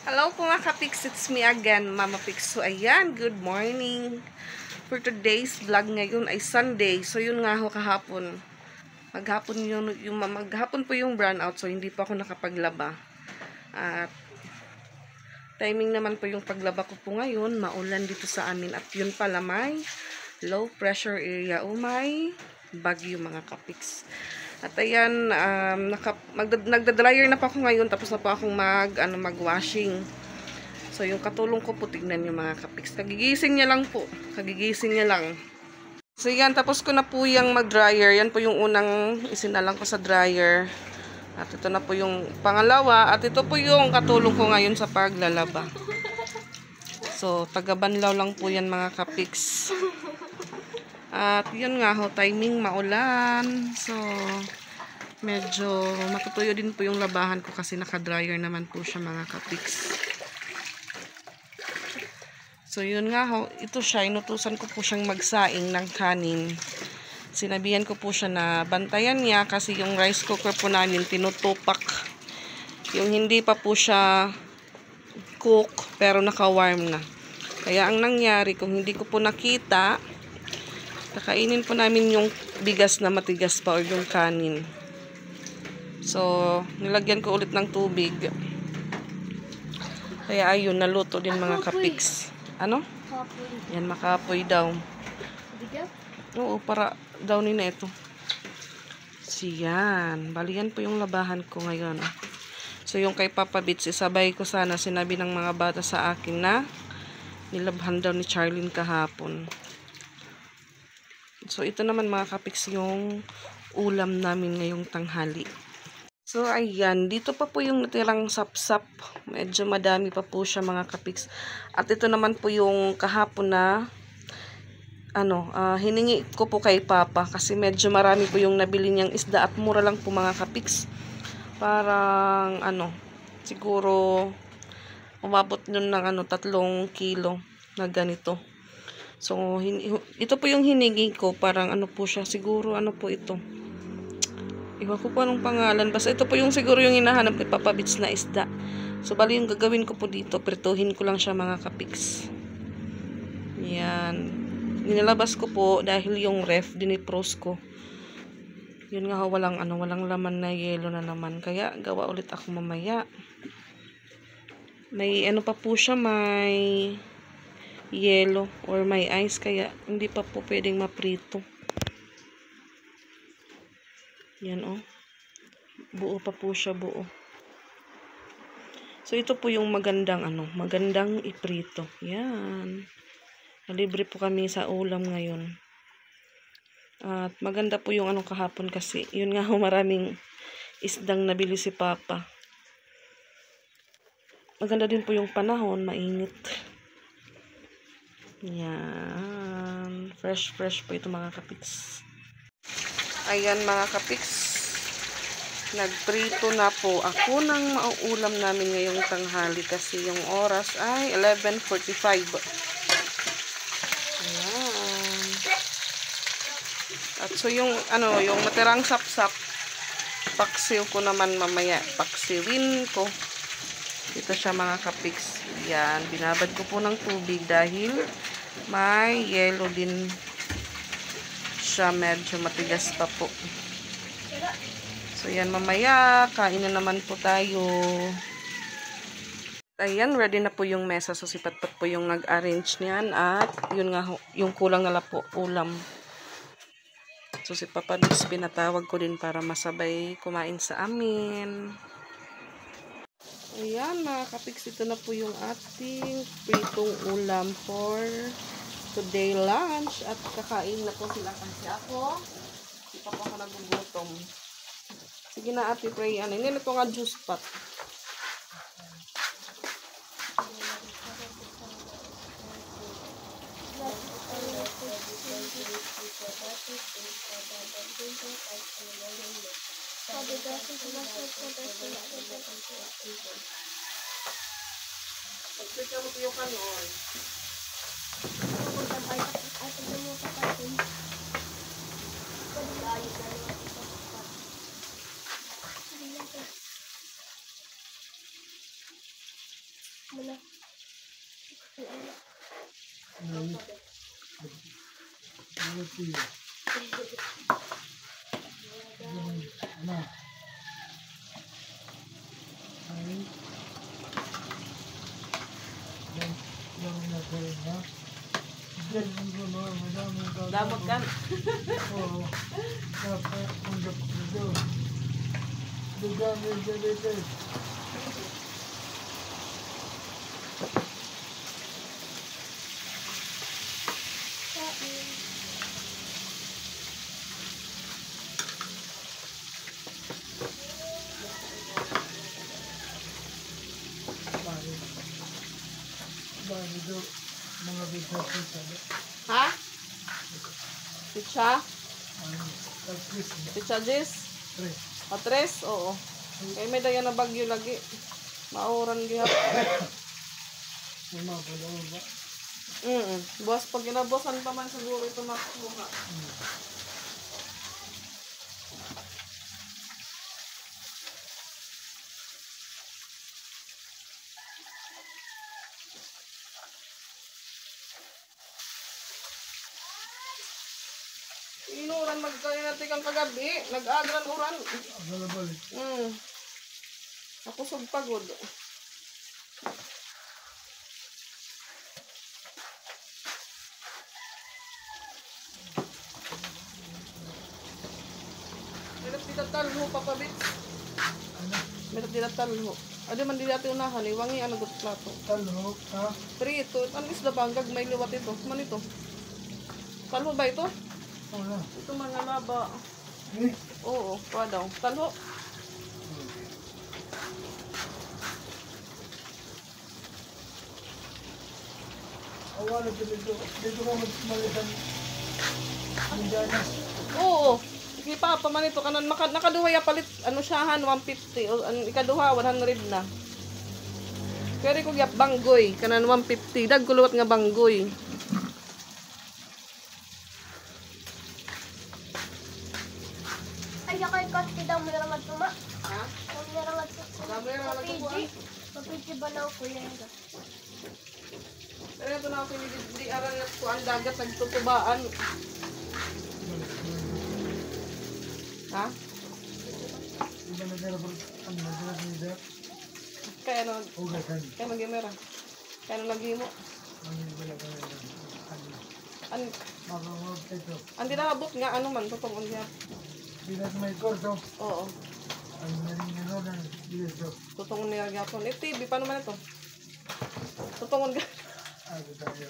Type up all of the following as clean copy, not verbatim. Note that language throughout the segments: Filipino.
Hello po mga kapix, it's me again, Mama Pix. So ayan, good morning. For today's vlog ngayon ay Sunday. So yun nga ho kahapon. Maghapon po yung brownout, so hindi pa ako nakapaglaba. At timing naman po yung paglaba ko po ngayon, maulan dito sa amin. At yun pala may low pressure area o may bagyo mga kapix. At ayan, nagda-dryer na pa ako ngayon, tapos na pa akong mag-washing. So, yung katulong ko po, tignan nyo mga kapix. Kagigising niya lang po. Kagigising niya lang. So, yan, tapos ko na po yung mag-dryer. Yan po yung unang isinalang ko sa dryer. At ito na po yung pangalawa. At ito po yung katulong ko ngayon sa paglalaba. So, taga-Banlaw lang po yan mga kapix. At yun nga ho, timing maulan. So, medyo matutuyo din po yung labahan ko kasi naka-dryer naman po siya mga kapix. So, yun nga ho, ito siya, inutusan ko po siyang magsaing ng kanin. Sinabihan ko po siya na bantayan niya kasi yung rice cooker po namin tinutupak. Yung hindi pa po siya cook pero naka-warm na. Kaya ang nangyari, kung hindi ko po nakita, kakainin po namin yung bigas na matigas pa o yung kanin. So, nilagyan ko ulit ng tubig. Kaya ayun, naluto din mga kapix. Ano? Yan, makapoy daw. Oo, para daw nina ito. Siyan. Bali yan po yung labahan ko ngayon. So, yung kay Papa Bits, isabay ko sana. Sinabi ng mga bata sa akin na nilabhan daw ni Charlene kahapon. So, ito naman mga kapix yung ulam namin ngayong tanghali. So, ayan. Dito pa po yung natirang sapsap. Medyo madami pa po siya mga kapix. At ito naman po yung kahapon na hiningi ko po kay Papa. Kasi medyo marami po yung nabili niyang isda. At mura lang po mga kapix. Parang, siguro, umabot nun ng 3 kilo na ganito. So, ito po yung hiningi ko. Parang po siya. Siguro, po ito. Iwan ko po anong pangalan. Basta ito po yung siguro yung hinahanap ni Papa Bits na isda. So, bali yung gagawin ko po dito. Prituhin ko lang siya mga kapix. Yan. Ninalabas ko po dahil yung ref dinipros ko. Yun nga walang laman na yelo na naman. Kaya gawa ulit ako mamaya. May pa po siya, may yelo or may ice. Kaya hindi pa po pwedeng maprito. Yan buo pa po siya, buo. So ito po yung magandang magandang iprito. Yan. Libre po kami sa ulam ngayon. At maganda po yung kahapon kasi yun nga maraming isdang nabili si Papa. Maganda din po yung panahon, mainit. Yan. Fresh po ito mga kapix. Ayan mga kapix, nagprito na po ako ng mauulam namin ngayong tanghali kasi yung oras ay 11:45. Ayan. At so yung yung natirang sapsap, paksiw ko naman mamaya. Paksiwin ko. Ito siya mga kapix. Yan, binabad ko po ng tubig dahil may yelo din siya, medyo matigas pa po. So yan, mamaya kain na naman po tayo. Ayan, ready na po yung mesa. So si Patpat po yung nag-arrange niyan. At yun nga yung kulang na po ulam. So si Papa Dix pinatawag ko din para masabay kumain sa amin. Ayan mga kapix, ito na po yung ating pritong ulam for today lunch. At kakain na po sila kasi ako. Hindi pa po ako nagugutom. Sige na ate, pray. Hindi na ito nga juice pot. Pagpika mo ito yung kanon. Muna. Damot kan. Oo. Dapat pundak dito. Dugamit dito. Bali do mga bisa-bisa. Ha? Pizza? Tapos Pizza Jis? tres. O tres? Oo. Kaya may dayan na bagyo lagi. Mauran gihap. Lima pa daw ba? Buwas pag ginabusan pa man siguro ito makuha. Inuran magkaya natin kang kagabi. Nag-agran uran. Agalabal. Ako sub pagod. Meron dito talho papabit. Meron dito talho. Adi man dito natin unahan. Iwangi ano gut plato. Talho, ha? Prito. Ano isda banggag may liwat ito. Man ito. Talho ba ito? Wala. Ito mga laba. Eh? Oo. Pa daw. Talho. Awala dito. Dito ka malisan. Mindanas. Oo. Sige pa man ito. Kanan nakaduha ya palit. Ano siyahan? 150. O, ikaduha 100 na. Pero ko gyap banggoy. Kanan 150. Dagkuluwat nga banggoy. Ay, ako yung kosti daw mo nalang magtuma. Ha? Kung nalang magtuma. Dami na lang nagkukuha. Papiji ba na ako yan? Pero ito na ako di aral na ko ang dagat nagtutubaan. Ha? Iba na dara po. Ano na dara dito? Kaya ano, Ugasan. kaya mag-imera. Kaya ano naghimo. Ano wala ka na. An Mabawag ito. andi naabot nga ano man totoo niya. Bilat may korto. Oo. Ang naring ano na dito. Totoo niya gyapon. Eh TV paano man ito? Totoo nga. Ano tayo?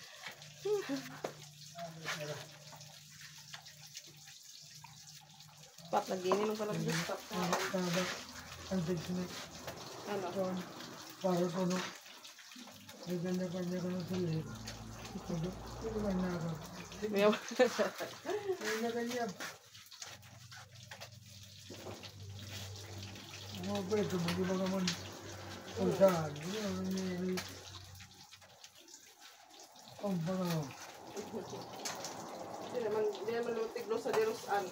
Pat nagini nung pala stop. Tama. Ang technique. Ano? Para ko no. May kanya-kanya ko na sila. Ito ba na ako? May Kanya-kanya. Mga pwede, mag-iba naman kung saan. Ano ang nangyayari? Ang bangaw. Di naman lutiglo sa dirusan.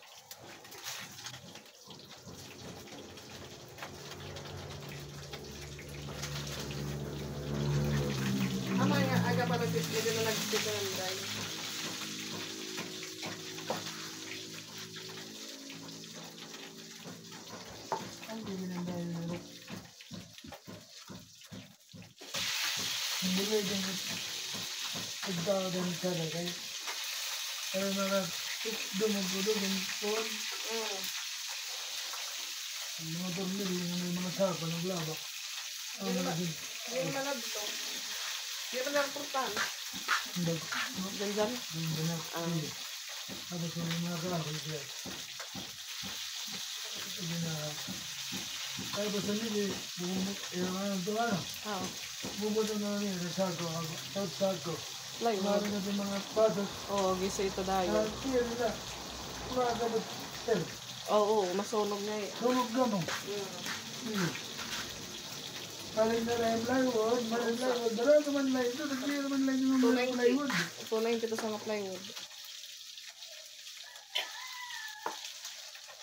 Ama nga, aga pa nagtitiglo na nagtitiglo ng dahil. Ang bigyan dahil nila. Hindi ko yung pagdagan siya na kayo. Pero na dumagulog yung phone. Ang mga tornil, yung may mga sapa ng labak. Ang mga din. Hindi mo na to. Hindi mo na portahan. Hindi. Diyan. Hindi na. Hindi. Tapos yung mga kahoy siya. Hindi na. Tapos sa nili, yung ano ito ano. Oo. Bumuto na niya sa sako. Sa sako. Plywood. Marami na yung mga pasok. Oo, gisa ito dahil. Kaya nila. Mga kabot. Sir. Oo, masunog nga eh. Tulog na mo. Paling na lang plywood. Maling plywood. Dala naman lang ito. Nagkaya naman lang yung mga plywood. Ito na yung pito sa mga plywood.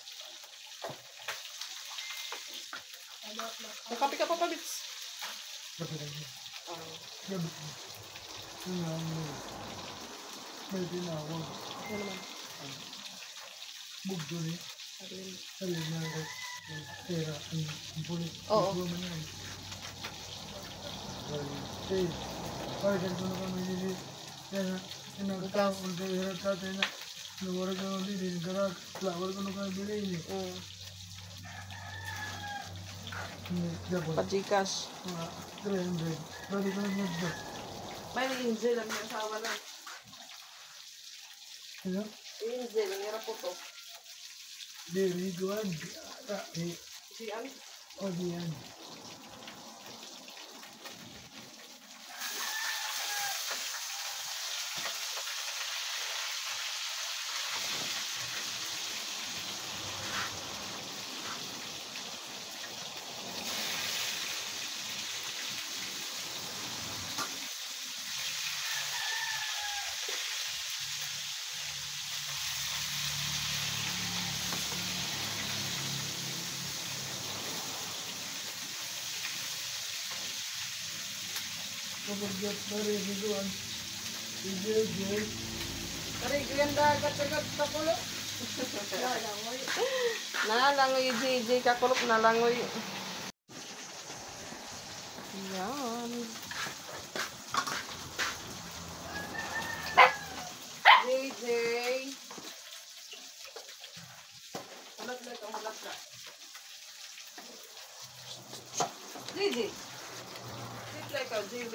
Nakapi ka pa pa, Bits. Kasi lang. Ah, Gabi ko. May tinawag. ano naman? Bugdo ni. Alin? Sabi na ako. Pera. Ang pulit. Oo. Bugdo man yan. Eh. Parang ko na kami nili. Kaya nakatawa ko sa hirap tatay na. Nawarag na kami din. Karat. Lawal ko na kami bilhin eh. Dapat. Pa-Gcash. Mga 300. Bali ko na nagda. May Angel ang may asawa na. Ano? Angel, ang hirap po to. Very good. Eh. Si Ang? O diyan. Kapag very good. Sige. Kari, kaya dagat-dagat sa kulo. Nalangoy. Nalangoy, JJ, kakulop nalangoy. Yan. JJ. Hulat na ito, hulat na. JJ. Sit like a JJ.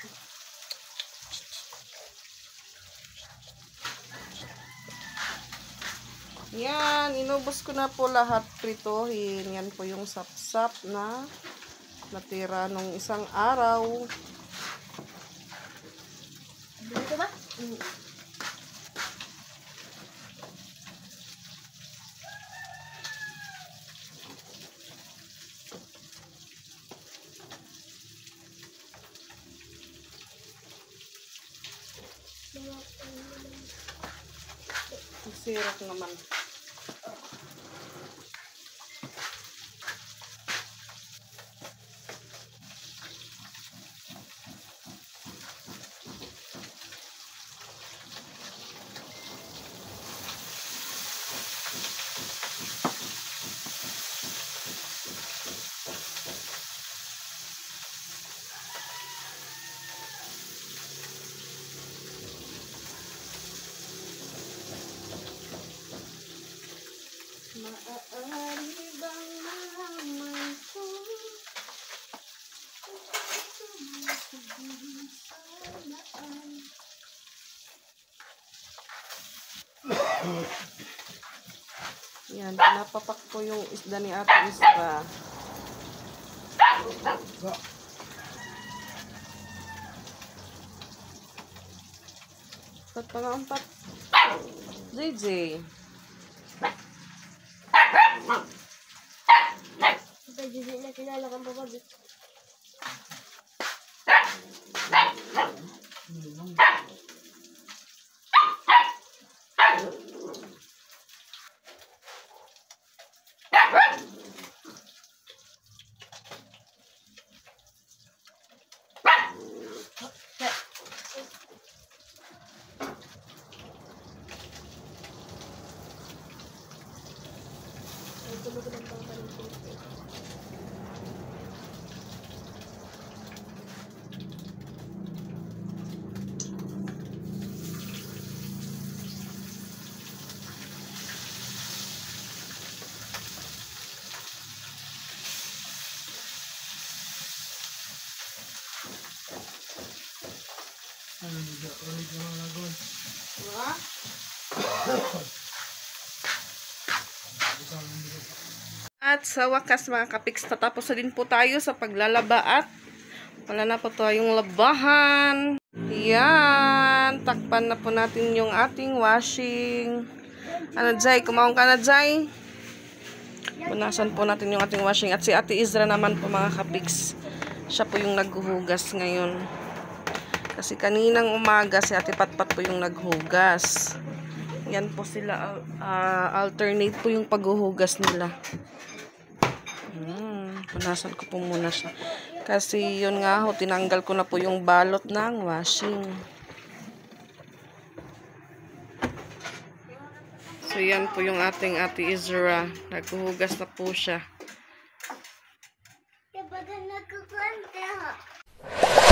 Yan, inubos ko na po lahat prituhin. Yan po yung sapsap na natira nung isang araw. Dito ba? Sirap naman. Maaari bang malaman ko yan, pinapapak ko yung isda ni Ate Isra. Ba't pa nga ampat? JJ. Ito, Gigi na kinala kang bababi. Ano nila? Ulit na mga lagon. Diba? At sa wakas mga kapiks, tatapos na din po tayo sa paglalaba at wala na po tayong labahan. Yan. Takpan na po natin yung ating washing. Ano, Jai? Kumaon ka na, Jai? Punasan po natin yung ating washing. At si Ate Isra naman po mga kapiks. Siya po yung naghuhugas ngayon. Kasi kaninang umaga si Ate Patpat po yung naghugas. Yan po sila. Alternate po yung paghuhugas nila. Punasan ko po muna siya. Kasi yun nga ho, tinanggal ko na po yung balot ng washing. So yan po yung ating Ate Izra. Naghuhugas na po siya. Kapag nagkukwante ha.